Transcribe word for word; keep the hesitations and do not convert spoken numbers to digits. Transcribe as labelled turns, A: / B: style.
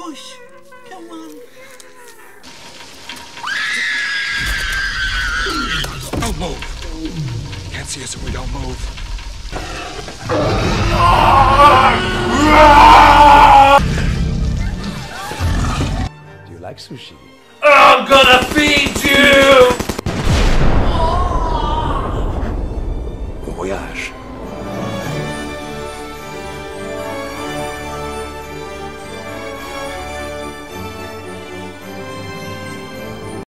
A: Push. Come on.
B: Don't move. Can't see us if we don't move.
C: Do you like sushi?
A: I'm gonna feed you!